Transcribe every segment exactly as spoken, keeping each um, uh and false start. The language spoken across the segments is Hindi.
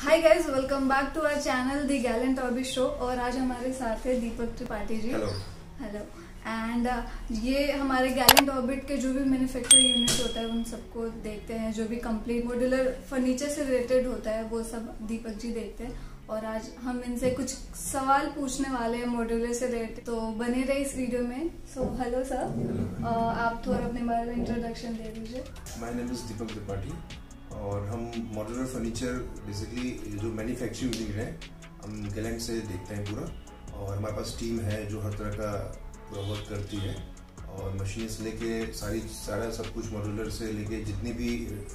Hi guys, welcome back to our channel the Gallant Orbit show. और आज हमारे साथ है Deepak Tripathi ji. Hello hello and ये हमारे गैलेंट ऑर्बिट के जो भी मैन्युफैक्चरिंग यूनिट होता है उन सबको देखते हैं। जो भी कंप्लीट मॉड्यूलर फर्नीचर से रिलेटेड होता है वो सब दीपक जी देखते हैं। और आज हम इनसे कुछ सवाल पूछने वाले हैं मॉड्यूलर से रिलेटेड, तो बने रहे इस वीडियो में। सो हेलो सर, आप थोड़ा अपने बारे में इंट्रोडक्शन दे दीजिए। My name is Deepak Tripathi और हम मॉड्यूलर फर्नीचर बेसिकली जो मैन्युफैक्चरिंग यूनिट है हम गैलेंट से देखते हैं पूरा। और हमारे पास टीम है जो हर तरह का पूरा वर्क करती है और मशीन से लेके सारी सारा सब कुछ मॉड्यूलर से लेके जितनी भी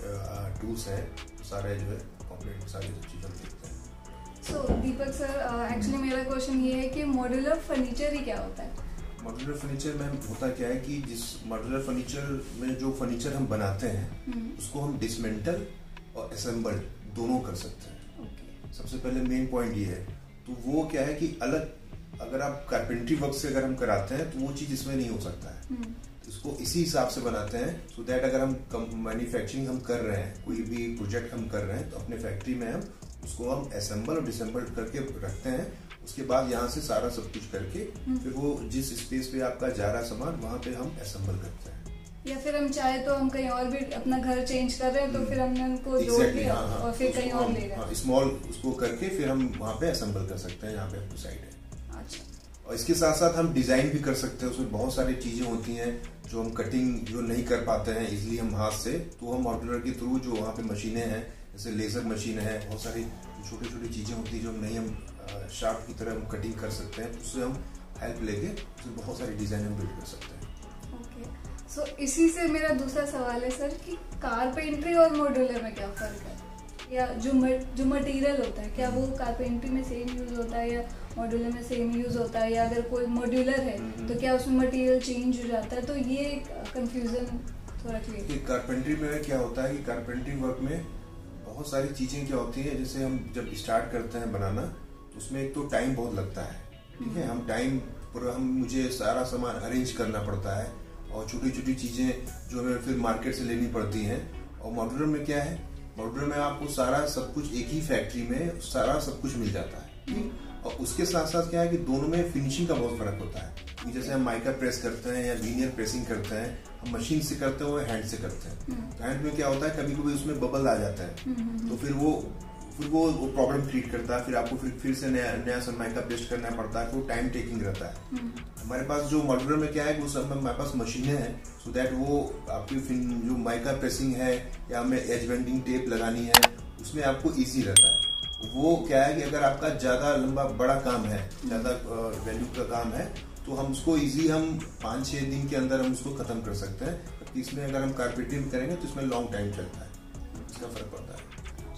टूल्स हैं सारे जो है कंप्लीट सारी चीज़ें हम देखते हैं। सो दीपक सर, एक्चुअली मेरा क्वेश्चन ये है कि मॉड्यूलर फर्नीचर ही क्या होता है? मॉड्यूलर फर्नीचर में होता क्या है कि जिस मॉड्यूलर फर्नीचर में जो फर्नीचर हम बनाते हैं उसको हम डिसमेंटल और असेंबल दोनों कर सकते हैं। okay. सबसे पहले मेन पॉइंट ये है, तो वो क्या है कि अलग अगर आप कारपेंट्री वर्क से अगर हम कराते हैं तो वो चीज इसमें नहीं हो सकता है। hmm. तो इसको इसी हिसाब से बनाते हैं सो so दैट अगर हम मैन्युफैक्चरिंग हम कर रहे हैं, कोई भी प्रोजेक्ट हम कर रहे हैं, तो अपने फैक्ट्री में हम उसको हम असेंबल और डिसेंबल करके रखते हैं। उसके बाद यहाँ से सारा सब कुछ करके फिर वो जिस स्पेस पे आपका जा रहा सामान वहाँ पे हम असेंबल करते हैं। या फिर हम चाहे तो हम कहीं और भी अपना घर चेंज कर रहे हैं तो फिर हमने उनको जोड़ लिया हाँ, हाँ, और फिर कहीं और ले गए स्मॉल उसको करके फिर हम वहाँ पे असेंबल कर सकते हैं। यहाँ पे अपनी साइड है। अच्छा। और इसके साथ साथ हम डिजाइन भी कर सकते हैं। उसमें बहुत सारी चीजें होती हैं जो हम कटिंग जो नहीं कर पाते हैं इजिली हम हाथ से, तो हम मॉड्यूलर के थ्रू जो वहाँ पे मशीनें हैं जैसे लेजर मशीन है, बहुत सारी छोटी छोटी चीजें होती है जो हम नहीं हम शार्प की तरह हम कटिंग कर सकते हैं, उससे हम हेल्प लेके उसमें बहुत सारी डिजाइन हम बिल्ड कर सकते हैं। ओके, सो इसी से मेरा दूसरा सवाल है सर कि कारपेंट्री और मॉड्यूलर में क्या फर्क है? या जो जो मटेरियल होता है क्या वो कारपेंट्री में सेम यूज होता है या मॉड्यूलर में सेम यूज होता है? या अगर कोई मॉड्यूलर है तो क्या उसमें मटेरियल चेंज हो जाता है? तो ये कंफ्यूजन थोड़ा क्लियर। कारपेंट्री में क्या होता है कि कारपेंट्री वर्क में बहुत सारी चीजें क्या होती है, जैसे हम जब स्टार्ट करते हैं बनाना तो उसमें एक तो टाइम बहुत लगता है। ठीक है, हम टाइम पूरा हम मुझे सारा सामान अरेंज करना पड़ता है और छोटी छोटी चीजें जो हमें फिर मार्केट से लेनी पड़ती हैं। और मॉड्यूलर में क्या है, मॉड्यूलर में आपको सारा सब कुछ एक ही फैक्ट्री में सारा सब कुछ मिल जाता है। और उसके साथ साथ क्या है कि दोनों में फिनिशिंग का बहुत फर्क होता है। जैसे हम माइका प्रेस करते हैं या लीनियर प्रेसिंग करते हैं, हम मशीन से करते हैं वो हैंड से करते हैं। तो हैंड में क्या होता है कभी कभी उसमें बबल आ जाता है तो फिर वो फिर वो प्रॉब्लम क्रिएट करता है। फिर आपको फिर फिर से नया नया सन माइका पेस्ट करना पड़ता है, तो टाइम टेकिंग रहता है। हमारे पास जो मॉड्यूलर में क्या है वो सब हमारे पास मशीनें हैं सो दैट वो आपकी जो माइका प्रेसिंग है या हमें एज बेंडिंग टेप लगानी है उसमें आपको ईजी रहता है। वो क्या है कि अगर आपका ज्यादा लंबा बड़ा काम है, ज्यादा वैल्यू का काम है, तो हम उसको इजी हम पाँच छह दिन के अंदर हम उसको खत्म कर सकते हैं। जबकि इसमें अगर हम कारपेंट्री में करेंगे तो इसमें लॉन्ग टाइम चलता है, इसका फर्क पड़ता है।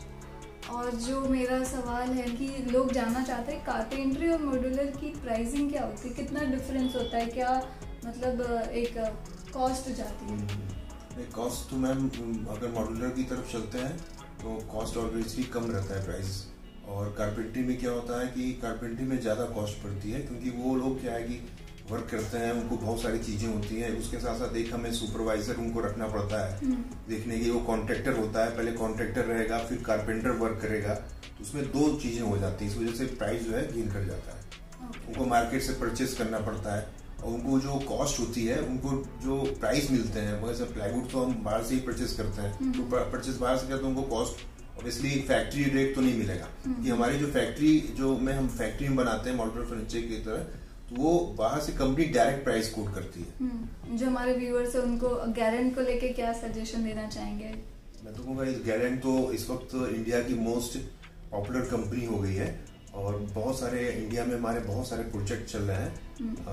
और जो मेरा सवाल है कि लोग जानना चाहते हैं कारपेंट्री और मॉड्यूलर की प्राइसिंग क्या होती है, कितना डिफरेंस होता है? क्या मतलब एक कॉस्ट जाती है? कॉस्ट तो मैम अगर मॉड्यूलर की तरफ चलते हैं तो कॉस्ट ऑब्वियसली कम रहता है प्राइस। और कारपेंट्री में क्या होता है कि कारपेंट्री में ज़्यादा कॉस्ट पड़ती है क्योंकि वो लोग क्या है कि वर्क करते हैं, उनको बहुत सारी चीज़ें होती हैं। उसके साथ साथ एक हमें सुपरवाइजर उनको रखना पड़ता है देखने की। वो कॉन्ट्रैक्टर होता है, पहले कॉन्ट्रैक्टर रहेगा फिर कारपेंटर वर्क करेगा, तो उसमें दो चीज़ें हो जाती हैं। इस वजह से प्राइस जो है गेन कर जाता है। उनको मार्केट से परचेज करना पड़ता है और उनको जो कॉस्ट होती है, उनको जो प्राइस मिलते हैं वैसे प्लाईवुड तो हम बाहर से ही परचेज करते हैं, तो परचेज बाहर से करते हैं, उनको कॉस्ट ऑब्वियसली फैक्ट्री रेट तो नहीं मिलेगा। कि हमारी जो फैक्ट्री जो में हम फैक्ट्री में बनाते हैं मॉड्यूलर फर्नीचर की तरह, तो वो बाहर से कंपनी डायरेक्ट प्राइस कोट करती है। जो हमारे व्यूअर्स है उनको गैलेंट को लेके क्या सजेशन देना चाहेंगे? मैं तो कहूँगा इस गैलेंट तो इस वक्त इंडिया की मोस्ट पॉपुलर कंपनी हो गई है और बहुत सारे इंडिया में हमारे बहुत सारे प्रोजेक्ट चल रहे हैं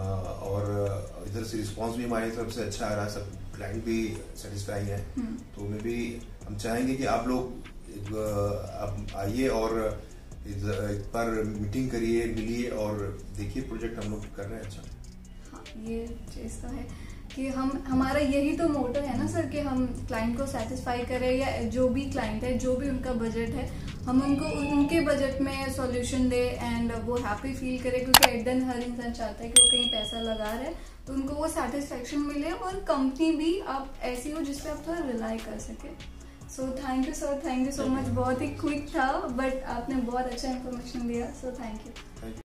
और इधर से रिस्पांस भी हमारी तरफ से अच्छा आ रहा है, सब क्लाइंट भी सेटिस्फाई है। तो मैं भी हम चाहेंगे कि आप लोग आप आइए और एक बार मीटिंग करिए, मिलिए और देखिए प्रोजेक्ट हम लोग कर रहे हैं। अच्छा हाँ, ये चीज़ तो है कि हम हमारा यही तो मोटो है ना सर कि हम क्लाइंट को सेटिस्फाई करें, या जो भी क्लाइंट है जो भी उनका बजट है हम उनको उनके बजट में सॉल्यूशन दे एंड वो हैप्पी फील करे। क्योंकि एट देन हर इंसान चाहता है कि वो कहीं पैसा लगा रहे तो उनको वो सेटिस्फेक्शन मिले और कंपनी भी आप ऐसी हो जिस पे आप थोड़ा रिलाई कर सके। So thank you sir, thank you so much. बहुत ही क्विक था बट आपने बहुत अच्छा इन्फॉर्मेशन दिया, सो थैंक यू।